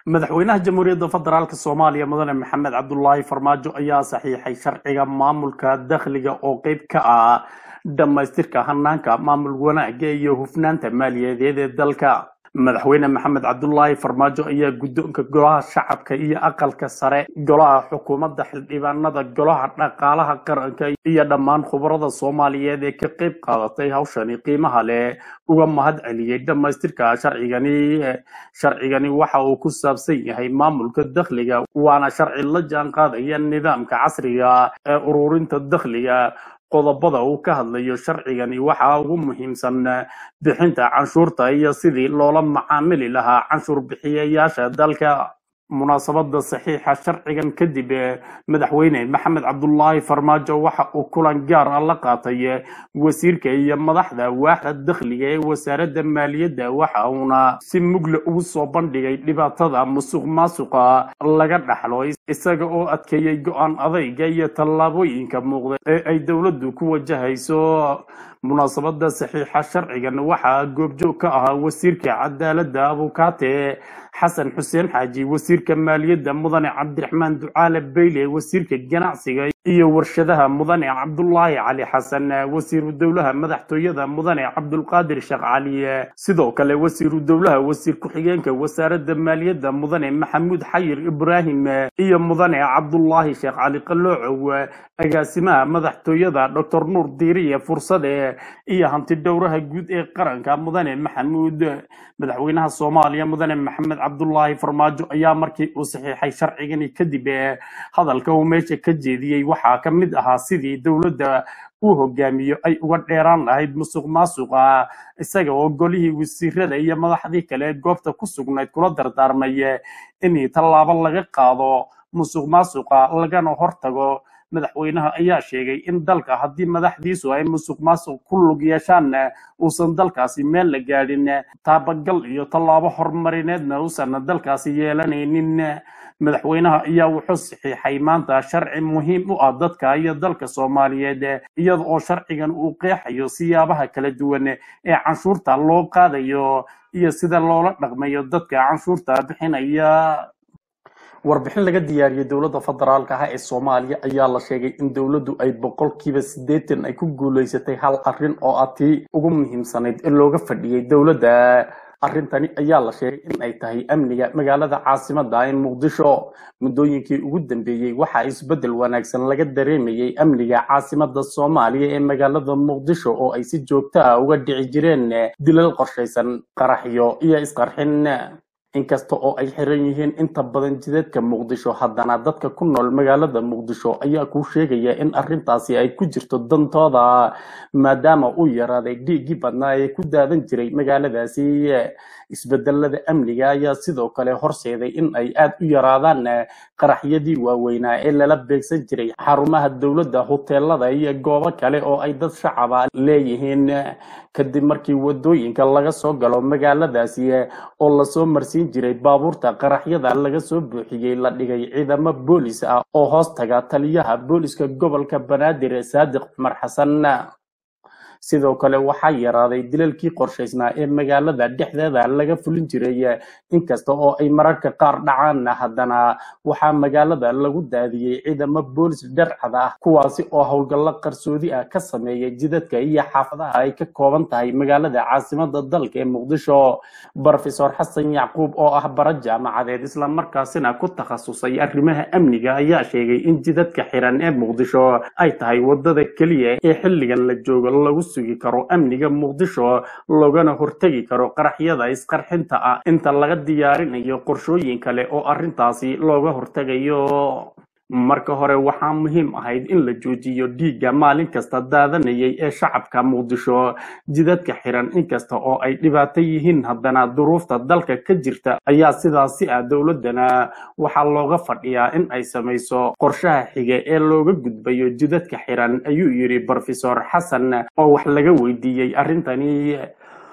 madaxweynaha jamhuuriyadda federaalka soomaaliya mudane maxamed cabdulaahi farmaajo ayaa saxiixay sharciga maamulka dakhliga oo qayb ka ah dhammaystirka hanaanka maamul wanaagga iyo hufnaanta maaliyadeed ee dalka. madaxweyne maxamed cabdulaahi farmaajo ayaa guddoonka golaha shacabka iyo aqalka sare, golaha xukuumadda, xildhibaanada, golaha dhaqaalaha qaranka iyo dhammaan khubarada soomaaliyeed ee ka qayb qaadatay hawshani qiimaha leh uga mahad celiyey dhammaystirka sharcigani waxa uu ku saabsan yahay maamulka dakhliga, waana sharci la jaan qaadaya nidaamka casriga ee ururinta dakhliga. qodobada uu ka hadlayo sharcigani waxaa ugu muhiimsan bixinta canshuurta iyo sidii loola macaamili lahaa canshuur bixiyayaasha dalka. munaasabada saxiixa sharcigan kadib, madaxweyne maxamed cabdulaahi farmaajo waxa uu kulan gaar ah la qaatay wasiirka iyo madaxda waaxda dakhliga ee wasaaradda maaliyadda, waxa uuna si mugle ugu soo bandhigay dhibaatada musuq maasuqa laga dhaxlo, isaga oo adkeeyey go-aan adayga iyo tallaabooyinka muuqda ee ay dowladdu ku wajahayso. munaasabada saxiixa sharcigan waxaa goobjoog ka ahaa wasiirka cadaaladda abukaate xasan xuseen xaaji, wasiirka maaliyadda mudane cabdiraxmaan ducaale beyle, wasiirka ganacsiga iyo warshadaha mudane cabdulaahi cali xasan, wasiiru dowlaha madaxtooyada mudane cabdulqaadir sheekh cali, sidoo kale wasiiru dowlaha wasiir ku-xigeenka wasaaradda maaliyadda mudane maxamuud xayir ibraahim iyo mudane cabdulaahi sheekh cali qaloocow, agaasimaha madaxtooyada doctor nuur diiriye fursade iyo hanti dhowraha guud ee qaranka mudane maxamuud. madaxweynaha soomaaliya mudane maxamed cabdulaahi farmaajo ayaa markii uu saxiixay sharcigani kadib hadalka uu meesha ka jeediyey waxaa ka mid ahaa sidii dowladda uu hogaamiyo ay uga dheeraan lahayd musuq maasuqa, isaga oo golihii wasiirada iyo madaxdii kale goobta ku sugnayd kula dardaarmay in tallaabo laga qaado musuq maasuqa lagana hortago. madaxweynaha ayaa sheegay in dalka haddii madaxdiisu ay musuq maasuq ku lug yeeshaan uusan dalkaasi meel la gaadhin, taabagal iyo tallaabo horumarineedna uusan dalkaasi yeelanaynin. madaxweynaha ayaa wuxuu saxiixay maanta sharci muhiim u ah dadka iyo dalka soomaaliyeed, iyada oo sharcigan uu qeexayo siyaabaha kala duwan ee canshuurta loo qaadayo iyo sida loola dhaqmayo dadka canshuurta bixinaya. warbixin laga diyaariyey dowladda federaalka ah ee soomaaliya ayaa la sheegay in dowladdu ay 80% ay ku guuleysatay hal arrin oo ah tii ugu muhiimsanayd ee looga fadhiyey dowladda. arrintani ayaa la sheegay in ay tahay amniga magaalada caasimadda ee muqdisho. muddooyinkii ugu dambeeyey waxaa isbeddel wanaagsan laga dareemayay amniga caasimadda soomaaliya ee magaalada muqdisho oo ay si joogto ah uga dhici jireen dilal qorshaysan, qaraxyo iyo isqarxin. inkasta oo ay xiran yihiin inta badan jidadka muqdisho, haddana dadka ku nool magaalada muqdisho ayaa ku sheegaya in arrintaasi ay ku jirto dantooda, maadaama uu yaraaday dhiiggii badnaa ee ku daadan jiray magaaladaasi. isbedelada amniga ayaa sidoo kale horseeday in ay aad u yaraadaan qaraxyadii waaweynaa ee lala beegsan jiray xarumaha dowladda, hoteelada iyo goobo kale oo ay dad shacaba leeyihiin, kadib markii wadooyinka laga soo galo magaaladaasi oo lasoo marsiin jiray baabuurta qaraxyada laga soo buuxiyey la dhigay ciidamo boolis ah oo hoos taga taliyaha booliska gobolka banaadir saadiq cumar xasan. sidoo kale waxaa yaraaday dilalkii qorshaysnaa ee magaalada dhexdeeda laga fulin jiray, inkasta oo ay mararka qaar dhacaan, haddana waxaa magaalada lagu daadiyey ciidamo boolis dharcad ah kuwaasi oo howlgallo qarsoodi ah ka sameeyay jidadka iyo xaafadaha ay ka kooban tahay magaalada caasimada dalka ee muqdisho. brofesor xasan yacquub oo ah bara jaamacadeed islamarkaasina ku takhasusay arrimaha amniga ayaa sheegay in jidadka xiran ee muqdisho ay tahay wadada keliya ee xilligan la joogo lagu sugi karo amniga muqdisho, loogana hortagi karo qaraxyada isqarxinta ah inta laga diyaarinayo qorshooyin kale oo arrintaasi looga hortagayo. marka hore waxaa muhiim ahayd in la joojiyo dhiigga maalin kasta daadanayay ee shacabka muqdisho. jidadka xiran inkasta oo ay dhibaato yihiin, haddana duruufta dalka ka jirta ayaa sidaasi ah. dowladdana waxaa looga fadhiyaa in ay samayso qorshaha xige ee looga gudbayo jidadka xiran, ayuu yidhi brofesor xasan oo wax laga weydiiyey arrintani.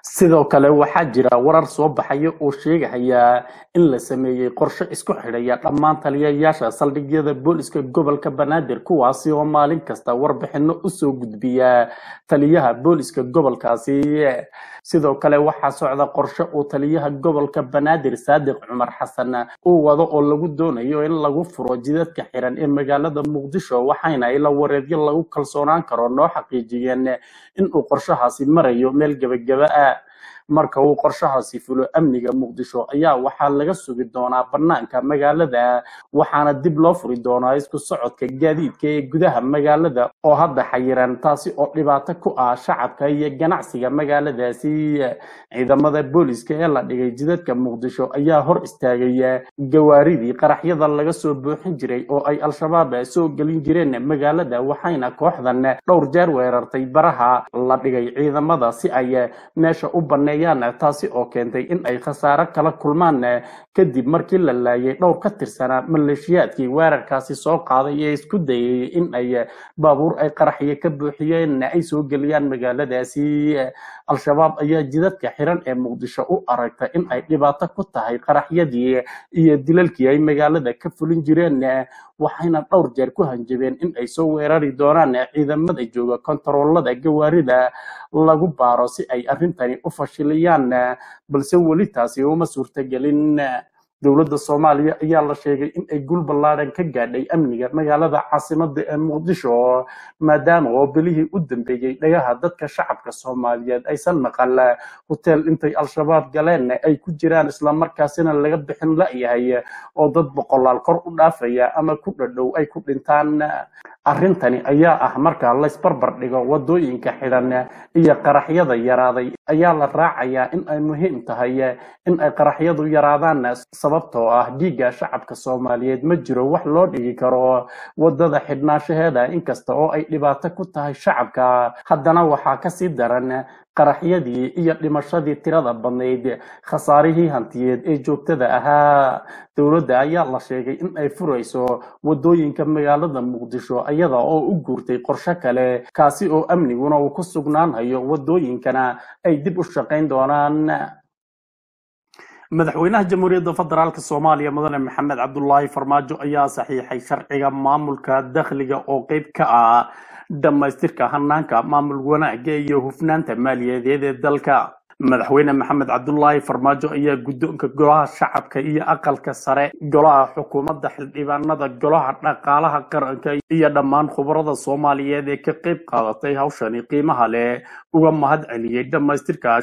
sidoo kale waxaa jira warar soo baxaya oo sheegaya in la sameeyay qorshe isku xidhaya dhammaan taliyayaasha saldhigyada booliska gobolka Banaadir kuwaasi oo maalin kasta warbixino u soo gudbiya taliyaha booliska gobolkaasi. sidoo kale waxaa socda qorshe uu taliyaha gobolka Banaadir Saadiq Cumar Xasan uu wado oo lagu doonayo in lagu furo jidadka xiran ee magaalada Muqdisho, waxayna ila wareedyo lagu kalsoonaan karo noo xaqiijiyeen in uu qorshahaasi marayo meel gabagaba ah. marka uu qorshahaasi fulo, amniga Muqdisho ayaa waxaa laga sugi doonaa banaanka magaalada, waxaana dib loo furi doonaa isku socodka gaadiidka ee gudaha magaalada oo hadda xayiran, taasi oo dhibaato ku ah shacabka iyo ganacsiga magaaladaasi. ciidamada booliska ee la dhigay jidadka Muqdisho ayaa hor istaagaya gawaaridii qaraxyada laga soo buuxin jiray oo ay al-shabaab soo gelin jireen magaalada, waxayna kooxdan dhowr jeer weerartay baraha la dhigay ciidamada si ay meesha u baneeyaan, taasi oo keentay in ay khasaare kala kulmaan kadib markii la laayay dhowr ka tirsanaa maleeshiyaadkii weerarkaasi soo qaaday ee isku dayay in ay baabuur ay qaraxyo ka buuxiyeen ay soo geliyaan magaaladaasi. al-shabaab ayaa jidadka xiran ee Muqdisho u aragtay in ay dhibaato ku tahay qaraxyadii iyo dilalkii ay magaalada ka fulin jireen, waxayna dhowr jeer ku hanjabeen in ay soo weerari doonaan ciidamada jooga kontaroolada gawaarida lagu baaro si ay arrintani u fashiliyaan, balse weli taasi uma suurtagelin. dowladda Soomaaliya ayaa la sheegay in ay gul ballaaran ka gaadhay amniga magaalada caasimadda ee Muqdisho, maadaama oo bilihii u dambeeyay dhagaha dadka shacabka Soomaaliyeed aysan maqal hotel intay al-shabaab galeen ay ku jiraan isla markaasina laga bixin la'yahay oo dad boqolaal kor u dhaafaya ama ku dhadhow ay ku dhintaan. arrintani ayaa ah marka la isbarbar dhigo wadooyinka xidhan iyo qaraxyada yaraaday ayaa la raacayaa in ay muhiim tahay in ay qaraxyadu yaraadaan, sababtoo ah dhiigga shacabka Soomaaliyeed ma jiro wax loo dhigi karo wadada xidhnaanshaheeda. inkasta oo ay dhibaato ku tahay shacabka, haddana waxaa ka sii daran qaraxyadii iyo dhimashadii tirada badnayd khasaarihii hantiyeed ee joogtada ahaa. dowladda ayaa la sheegay in ay furayso wadooyinka magaalada Muqdisho iyada oo u guurtay qorshe kale, kaasi oo amniguna uu ku sugnaanayo wadooyinkana ay dib u shaqayn doonaan. madaxweynaha jamhuuriyadda federaalka Soomaaliya mudane Maxamed Cabdullaahi Farmaajo ayaa saxiixay sharciga maamulka dakhliga oo qayb ka ah dhamaystirka hanaanka maamul wanaagga iyo hufnaanta maaliyadeed ee dalka. madaxweyne Maxamed Cabdullaahi Farmaajo ayaa guddoonka golaha shacabka iyo aqalka sare, golaha xukuumadda, xildhibaanada, golaha dhaqaalaha qaranka iyo dhammaan khubarada Soomaaliyeed ee ka qayb qaadatay hawshani qiimaha leh uga mahad celiyay dhamaystirka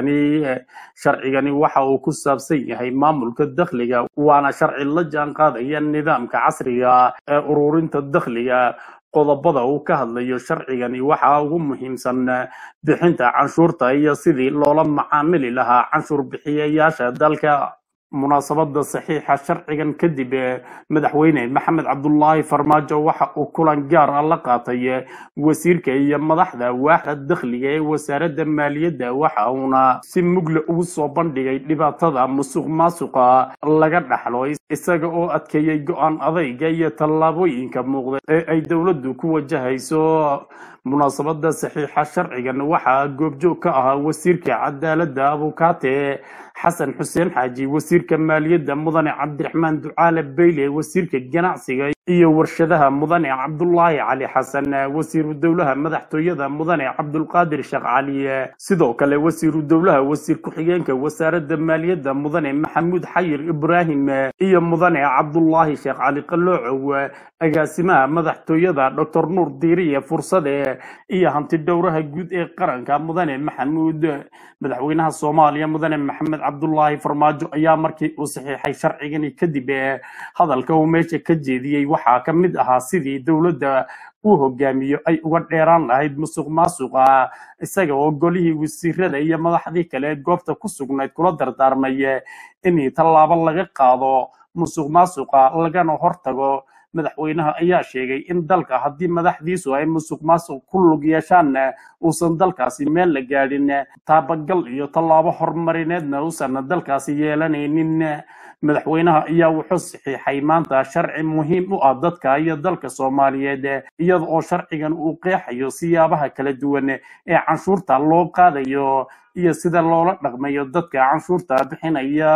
sharcigani waxa uu ku saabsan yahay maamulka dakhliga, waana sharci la jaan qaadaya nidaamka casriga ee ururinta dakhliga. qodobada uu ka hadlayo sharcigani waxaa ugu muhiimsan bixinta canshuurta iyo sidii loola macaamili lahaa canshuur bixiyayaasha dalka. munaasabada saxiixa sharcigan kadib, madaxweyne Maxamed Cabdullaahi Farmaajo waxa uu kulan gaar ah la qaatay wasiirka iyo madaxda waaxda dakhliga ee wasaaradda maaliyadda, waxa uuna si mugle ugu soo bandhigay dhibaatada musuqmaasuqa laga dhaxlo, isaga oo adkeeyay go'aan adayga iyo tallaabooyinka muuqda ee ay dowladdu ku wajahayso. munaasabada saxiixa sharcigan waxaa goobjoog ka ahaa wasiirka cadaaladda Abukaate xasan xuseen xaaji, wasiirka maaliyadda mudane Cabdiraxmaan Ducaale Beyle, wasiirka ganacsiga iyo warshadaha mudane Cabdullaahi Cali Xasan, wasiiru dowlaha madaxtooyada mudane Cabdulqaadir Sheekh Cali, sidoo kale wasiiru dowlaha wasiir ku-xigeenka wasaaradda maaliyadda mudane Maxamuud Xayir Ibraahim iyo mudane Cabdullaahi Sheekh Cali Qaloocow, agaasimaha madaxtooyada Dr. Nuur Diiriye Fursade iyo hanti dhowraha guud ee qaranka mudane Maxamuud. madaxweynaha Soomaaliya mudane Maxamed Cabdullaahi Farmaajo ayaa markii uu saxiixay sharcigani kadib hadalka uu meesha ka jeediyey waxaa ka mid ahaa sidii dowladda uu hogaamiyo ay uga dheeraan lahayd musuqmaasuqa, isaga oo golihii wasiirada iyo madaxdii kale goobta ku sugnayd kula dardaarmay in tallaabo laga qaado musuqmaasuqa lagana hortago. madaxweynaha ayaa sheegay in dalka haddii madaxdiisu ay musuqmaasuq ku lug yeeshaan uusan dalkaasi meel la gaadhin, taabagal iyo tallaabo horumarineedna uusan dalkaasi yeelanaynin. madaxweynaha ayaa wuxuu saxiixay maanta sharci muhiim u ah dadka iyo dalka Soomaaliyeed, iyada oo sharcigan uu qeexayo siyaabaha kala duwan ee canshuurta loo qaadayo iyo sida loola dhaqmayo dadka canshuurta bixinaya.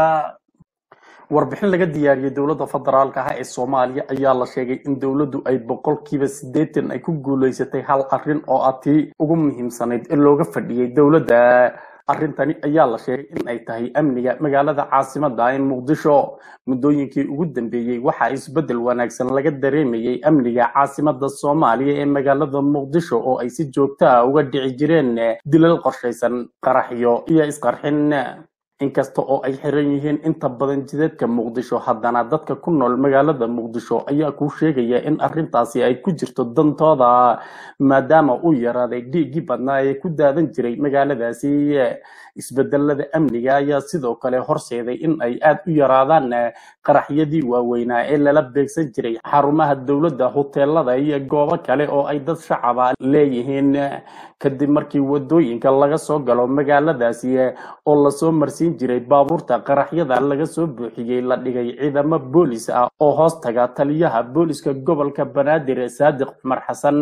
warbixin laga diyaariyay dowladda federaalka ah ee Soomaaliya ayaa la sheegay in dowladdu ay boqolkiiba 80 ay ku guuleysatay hal arrin oo ah tii ugu muhiimsanayd ee looga fadhiyay dowladda. arrintani ayaa la sheegay in ay tahay amniga magaalada caasimadda ee Muqdisho. muddooyinkii ugu dambeeyay waxaa isbedel wanaagsan laga dareemayay amniga caasimadda Soomaaliya ee magaalada Muqdisho oo ay si joogto ah uga dhici jireen dilal qorshaysan, qaraxyo iyo isqarxin. inkasta oo ay xiran yihiin inta badan jidadka Muqdisho, haddana dadka ku nool magaalada Muqdisho ayaa ku sheegaya in arrintaasi ay ku jirto dantooda, maadaama uu yaraaday dhiiggii badnaa ee ku daadan jiray magaaladaasi. isbedelada amniga ayaa sidoo kale horseeday in ay aad u yaraadaan qaraxyadii waaweynaa ee lala beegsan jiray xarumaha dowladda, hoteelada iyo goobo kale oo ay dad shacaba leeyihiin. kadib markii wadooyinka laga soo galo magaaladaasi oo lasoo marsiin jiray baabuurta qaraxyada laga soo buuxiyey, la dhigay ciidamo boolis ah oo hoos taga taliyaha booliska gobolka Banaadir Saadiq Cumar Xasan.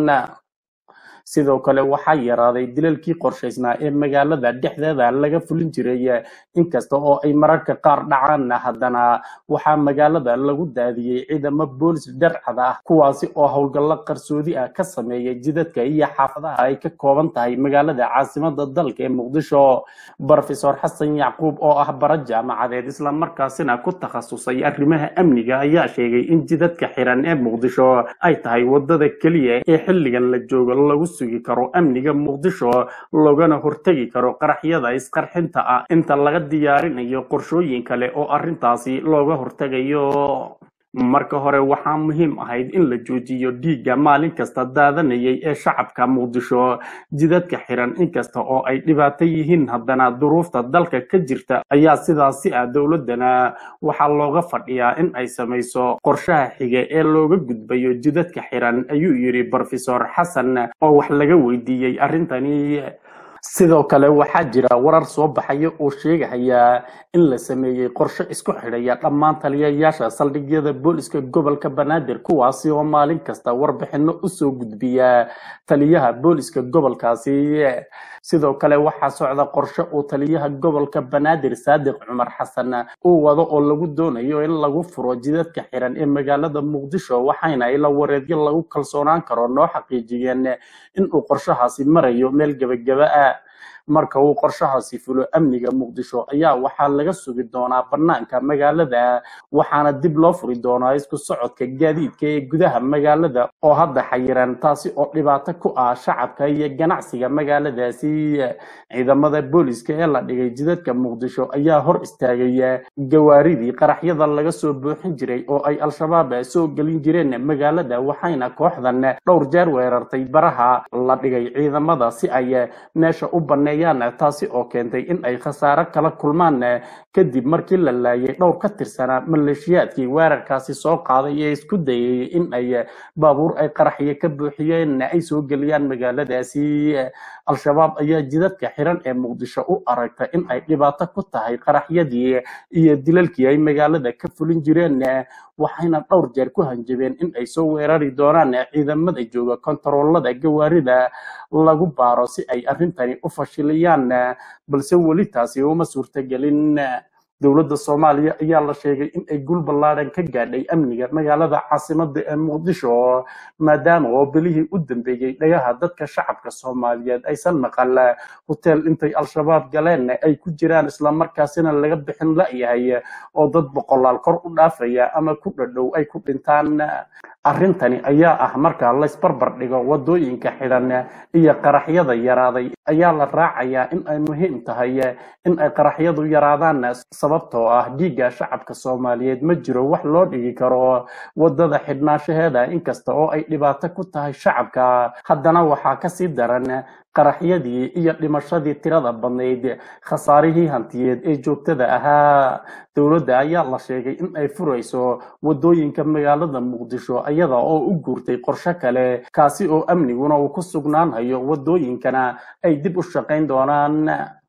sidoo kale waxaa yaraaday dilalkii qorshaysnaa ee magaalada dhexdeeda laga fulin jiray. inkasta oo ay mararka qaar dhacaan, haddana waxaa magaalada lagu daadiyey ciidamo boolis dharcad ah, kuwaasi oo howlgallo qarsoodi ah ka sameeyay jidadka iyo xaafadaha ay ka kooban tahay magaalada caasimadda dalka ee Muqdisho. Professor Xasan Yacquub oo ah bara jaamacadeed isla markaasina ku takhasusay arrimaha amniga ayaa sheegay in jidadka xiran ee Muqdisho ay tahay wadada kaliya ee xilligan la joogo lagu sugi karo amniga Muqdisho, loogana hortagi karo qaraxyada isqarxinta ah inta laga diyaarinayo qorshooyin kale oo arrintaasi looga hortagayo. marka hore waxaa muhiim ahayd in la joojiyo dhiigga maalin kasta daadanayay ee shacabka Muqdisho. jidadka xiran inkasta oo ay dhibaato yihiin, haddana duruufta dalka ka jirta ayaa sidaasi ah. dowladana waxaa looga fadhiyaa in ay samayso qorshaha xiga ee looga gudbayo jidadka xiran, ayuu yiri Professor Xasan oo wax laga weydiiyey arrintani. sidoo kale waxaa jira warar soo baxaya oo sheegaya in la sameeyay qorshe isku xidhaya dhammaan taliyayaasha saldhigyada booliska gobolka Banaadir, kuwaasi oo maalin kasta warbixino u soo gudbiya taliyaha booliska gobolkaasi. sidoo kale waxaa socda qorshe uu taliyaha gobolka Banaadir Saadiq Cumar Xasan uu wado oo lagu doonayo in lagu furo jidadka xiran ee magaalada Muqdisho, waxayna ila wareedyo lagu kalsoonaan karo noo xaqiijiyeen in uu qorshahaasi marayo meel gabagaba ah. marka uu qorshahaasi fulo, amniga Muqdisho ayaa waxaa laga sugi doonaa banaanka magaalada, waxaana dib loo furi doonaa isku socodka gaadiidka ee gudaha magaalada oo hadda xayiran, taasi oo dhibaato ku ah shacabka iyo ganacsiga magaaladaasi. ciidamada booliska ee la dhigay jidadka Muqdisho ayaa hor istaagaya gawaaridii qaraxyada laga soo buuxin jiray oo ay al-shabaab soo gelin jireen magaalada, waxayna kooxdan dhowr jeer weerartay baraha la dhigay ciidamada si ay meesha u baneeyaan, taasi oo keentay in ay khasaare kala kulmaan kadib markii la laayay dhowr ka tirsanaa maleeshiyaadkii weerarkaasi soo qaaday ee isku dayay in ay baabuur ay qaraxyo ka buuxiyeen ay soo geliyaan magaaladaasi. al-shabaab ayaa jidadka xiran ee Muqdisho u aragtay in ay dhibaato ku tahay qaraxyadii iyo dilalkii ay magaalada ka fulin jireen, waxayna dhowr jeer ku hanjabeen in ay soo weerari doonaan ciidamada jooga kontaroolada gawaarida lagu baaro si ay arrintani u fashiliyaan, balse weli taasi uma suurtagelin. dowladda Soomaaliya ayaa la sheegay in ay guul ballaaran ka gaadhay amniga magaalada caasimadda ee Muqdisho, maadaama oo bilihii u dambeeyay dhagaha dadka shacabka Soomaaliyeed aysan maqal hotel intay al-shabaab galeen ay ku jiraan, isla markaasina laga bixin la'yahay oo dad boqolaal kor u dhaafaya ama ku dhadhow ay ku dhintaan. arrintani ayaa ah marka la isbarbar dhigo wadooyinka xidhan iyo qaraxyada yaraaday, ayaa la raacayaa in ay muhiim tahay in ay qaraxyadu yaraadaan, sababtoo ah dhiigga shacabka Soomaaliyeed ma jiro wax loo dhigi karo wadada xidhnaanshaheeda. inkasta oo ay dhibaato ku tahay shacabka, haddana waxaa kasii daran qaraxyadii iyo dhimashadii tirada badnayd, khasaarihii hantiyeed ee joogtada ahaa. dowladda ayaa la sheegay in ay furayso wadooyinka magaalada Muqdisho iyada oo u guurtay qorshe kale, kaasi oo amniguna uu ku sugnaanayo wadooyinkana ay dib u shaqayn doonaan.